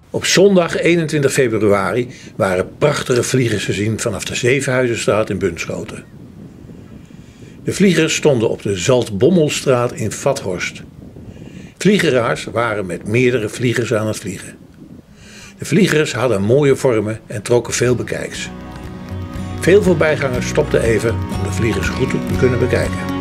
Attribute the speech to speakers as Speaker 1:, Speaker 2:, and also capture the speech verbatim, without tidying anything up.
Speaker 1: Op zondag eenentwintig februari waren prachtige vliegers te zien vanaf de Zevenhuizenstraat in Bunschoten. De vliegers stonden op de Zaltbommelstraat in Vathorst. Vliegeraars waren met meerdere vliegers aan het vliegen. De vliegers hadden mooie vormen en trokken veel bekijks. Veel voorbijgangers stopten even om de vliegers goed te kunnen bekijken.